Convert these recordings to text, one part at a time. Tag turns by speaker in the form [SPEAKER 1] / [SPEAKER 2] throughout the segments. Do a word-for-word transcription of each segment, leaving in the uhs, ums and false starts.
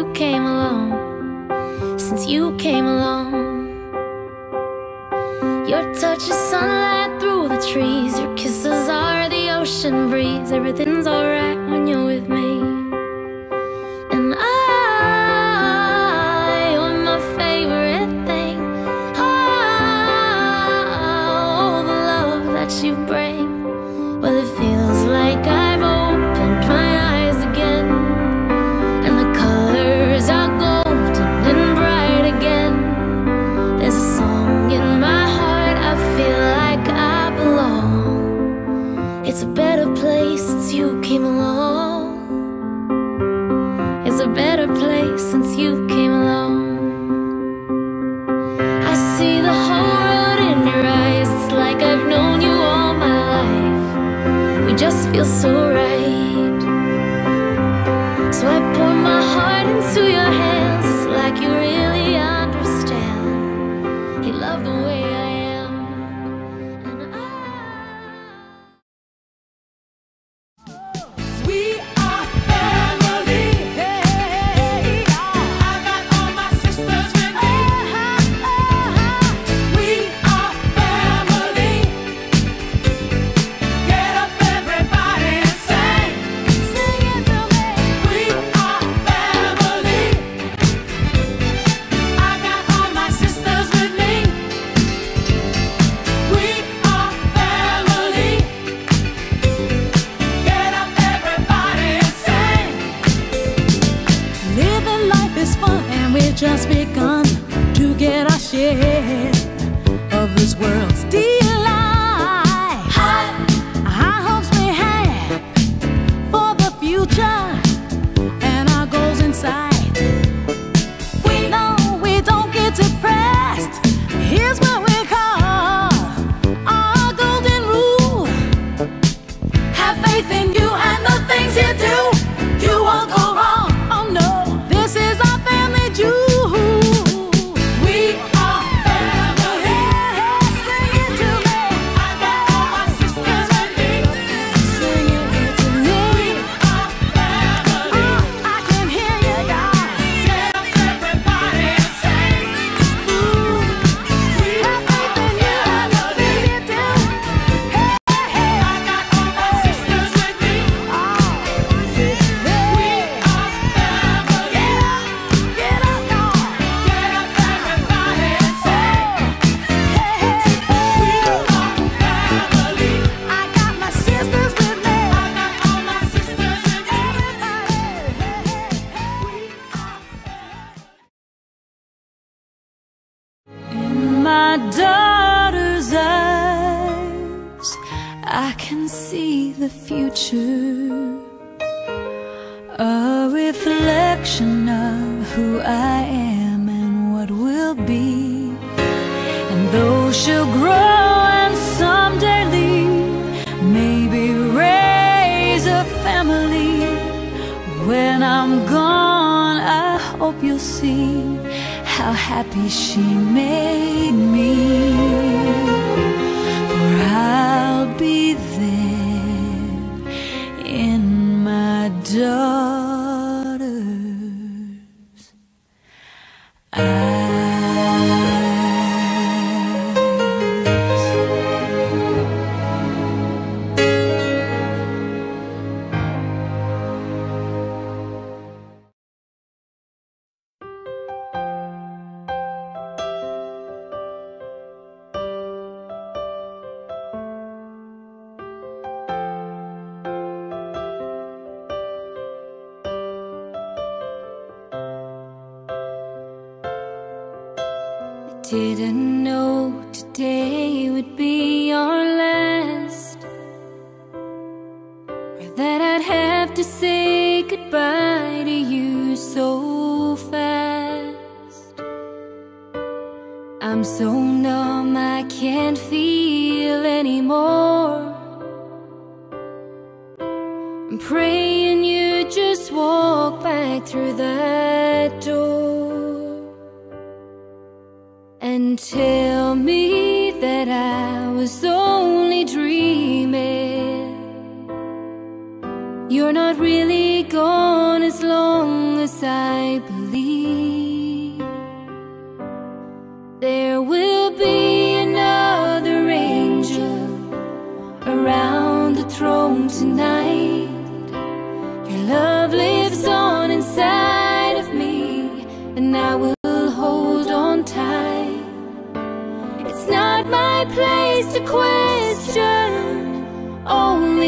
[SPEAKER 1] you came along, since you came along. Your touch is sunlight through the trees, your kisses are the ocean breeze. Everything's alright when you're with me. And I, you're my favorite thing. Oh, the love that you bring. Well, it feels like I've opened my eyes again, and the colors are golden and bright again. There's a song in my heart, I feel like I belong. It's a better place since you came along. It's a better place since you came along. I see the whole world in your eyes. It's like I've known you all my life. We just feel so right. So I pour my heart into your hands. It's like you really understand. You love the way I am, and I.
[SPEAKER 2] We are family. Hey, I got all my sisters with me. We are family. Get up, everybody, and sing. Sing it to me. We are family. I got all my sisters with me. We are family. Get up, everybody, and sing. Living life is fun, and we've just begun to get our share of this world's delight. High, high hopes we have for the future, and our goals in sight. We know we don't get depressed. Here's what we call our golden rule. Have faith in you and the things you do. You won't go wrong. Oh no, this is our family jewel. We are family. Sing it to me. I got all my sisters with me. Sing it to me. We are family. Oh, I can hear you guys. Get up, everybody, and sing. Ooh, we have faith in you and the things you do. Hey, hey, I got all my sisters with me. Oh, we are family. Get up, get up, y'all. Get up, everybody, and sing. Hey, hey, we are family. I got my sisters with me. I got all my sisters with me. Everybody, hey, hey, we are family. In my daughter's eyes, I can see the future, a reflection of who I am and what will be. And though she'll grow and someday leave, maybe raise a family, when I'm gone, I hope you'll see how happy she made me. For I'll be there in my daughter's eyes. Didn't know today would be our last, or that I'd have to say goodbye to you so fast. I'm so numb I can't feel anymore. I'm praying you just walk back through that door and tell me that I was only dreaming. You're not really gone as long as I believe.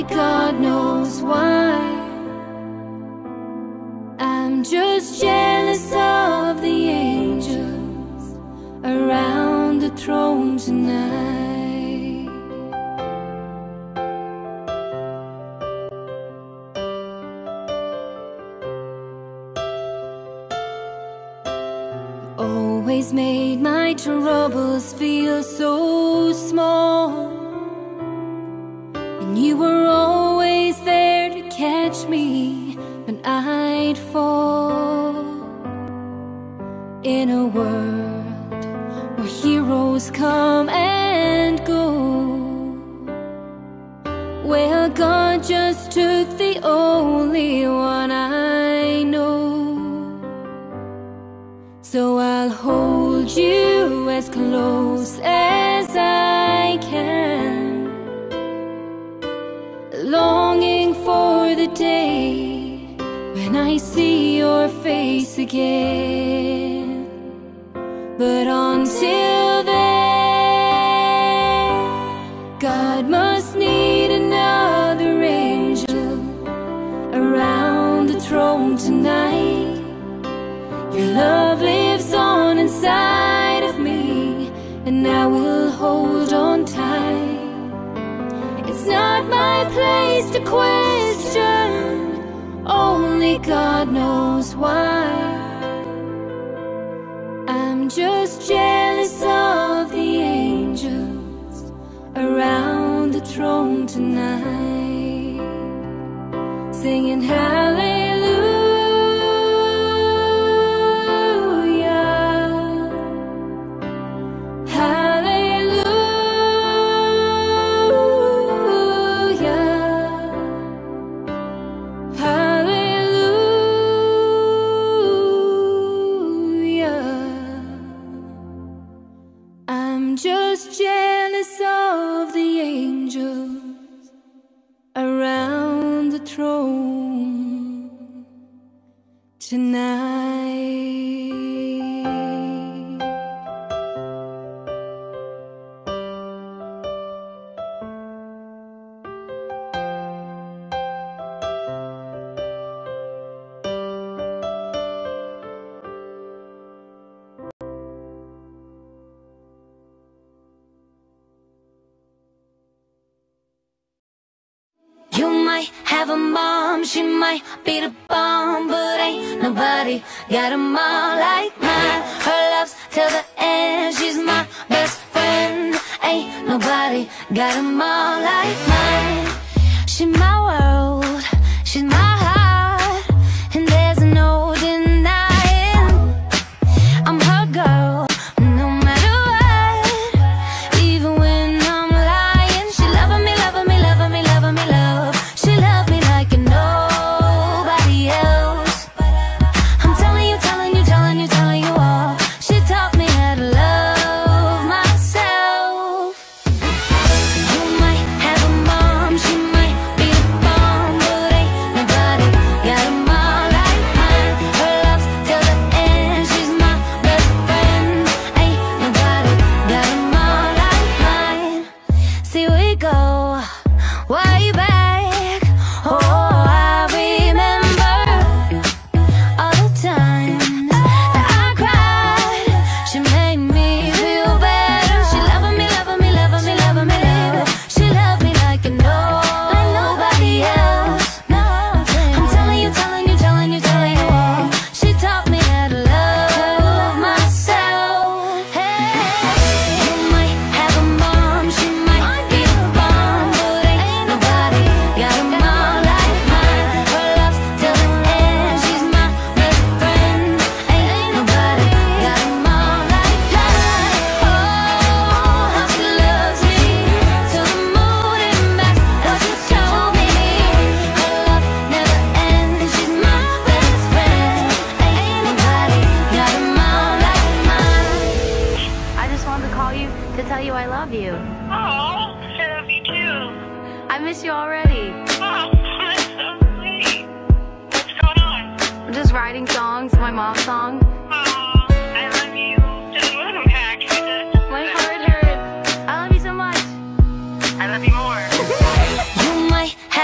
[SPEAKER 1] only God knows why. I'm just jealous of the angels around the throne tonight. Always made my troubles feel so small, and you were always there to catch me when I'd fall. In a world where heroes come and go, well, God just took the only one I know. So I'll hold you as close as I can, longing for the day when I see your face again. But until then, God must need another angel around the throne tonight. Your love lives on inside of me, and I will hold on tight. It's not my place to question, only God knows why. I'm just jealous of the angels around the throne tonight, singing hallelujah. Just jealous of the angels around the throne tonight. You might have a mom, she might be the bomb, but ain't nobody got a mom like mine. Her love's till the end, she's my best friend. Ain't nobody got a mom like mine. She's my world, she's my heart, and there's no denying I'm her girl, no matter what. Even when I'm lying, she loving me, loving me, loving me, loving me, love. She loved me like nobody else. I'm telling you, telling you, telling you, telling you all. She taught me how to love myself. You might have a mom, she might be the bomb, but ain't nobody got a mom like mine. Her love's till the end, she's my best friend. Ain't nobody got a mom like mine. See, we go way back. Oh, I remember all the times that I cried. She made me feel better. She loving me, loving me, loving me, loving me, love. She loved me like nobody else. I'm telling you, telling you, telling you, telling you all. She taught me how to love myself. Hey, you might have a mom, she might be a bomb, but ain't nobody got a mom like mine. Her love's till the end, she's my best friend. Ain't nobody got a mom like mine. Oh, how she loves me till the moon and back. What she told me, her love never ends. She's my best friend. Ain't nobody got a mom like mine.
[SPEAKER 3] I just wanted to call you to tell you I love you.
[SPEAKER 4] Oh, I love you too.
[SPEAKER 3] I miss you already.
[SPEAKER 4] Oh, that's so sweet. What's going on?
[SPEAKER 3] I'm just writing songs, my mom's song.
[SPEAKER 4] Oh, I love you. Just want to pack for this.
[SPEAKER 3] My heart hurts. I love you so much.
[SPEAKER 4] I love you more.
[SPEAKER 1] You might have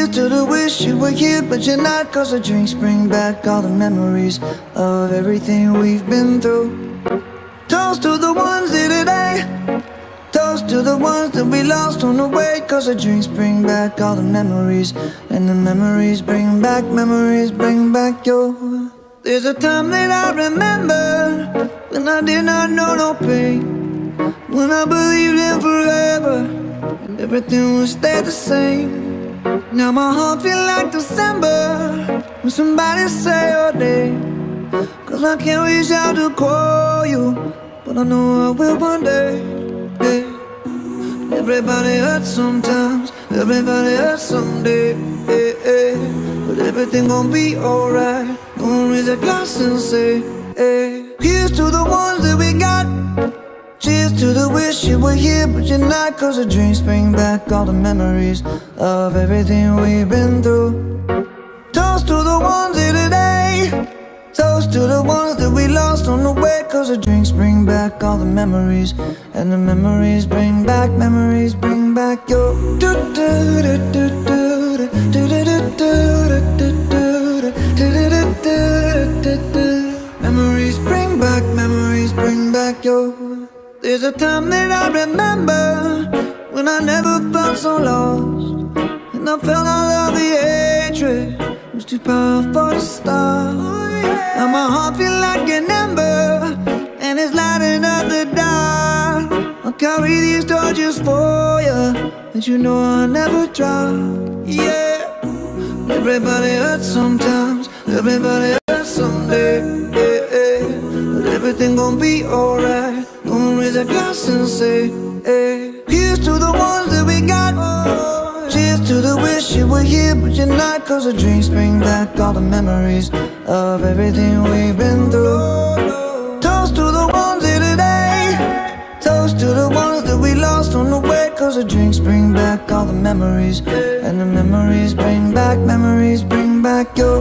[SPEAKER 5] Here's to the wish you were here but you're not, 'cause the drinks bring back all the memories of everything we've been through. Toast to the ones here today, toast to the ones that we lost on the way, 'cause the drinks bring back all the memories, and the memories bring back, memories bring back your. There's a time that I remember when I did not know no pain, when I believed in forever and everything would stay the same. Now my heart feel like December when somebody say your name, 'cause I can't reach out to call you, but I know I will one day. Hey. Everybody hurts sometimes, everybody hurts someday. Hey, hey. But everything gon' be alright. Gonna raise a glass and say, hey. Here's to the ones that we got. Cheers to the wish you were here but you're not, 'cause the drinks bring back all the memories of everything we've been through. Toast to the ones here today, toast to the ones that we lost on the way, 'cause the drinks bring back all the memories, and the memories bring back, memories bring back your. Memories bring back, memories bring back your. There's a time that I remember when I never felt so lost, and I felt all of the hatred was too powerful to stop. Now my heart feel like an ember, and it's lighting up the dark. I'll carry these torches for you, and you know I'll never drop. Yeah. Everybody hurts sometimes, everybody hurts someday. Yeah, yeah. But everything gon' be alright. Gonna raise a glass and say, hey. Here's to the ones that we got. Cheers to the wish you were here but you're not, 'cause the drinks bring back all the memories of everything we've been through. Toast to the ones here today, toast to the ones that we lost on the way, 'cause the drinks bring back all the memories, and the memories bring back, memories bring back your.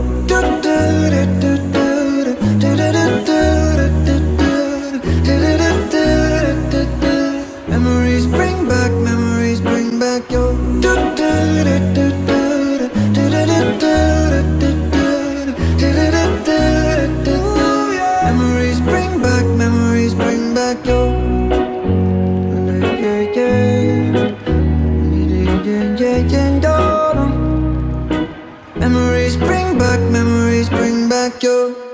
[SPEAKER 5] Memories bring back, memories bring back your. Memories bring back, memories bring back your. Memories bring back, memories bring back your.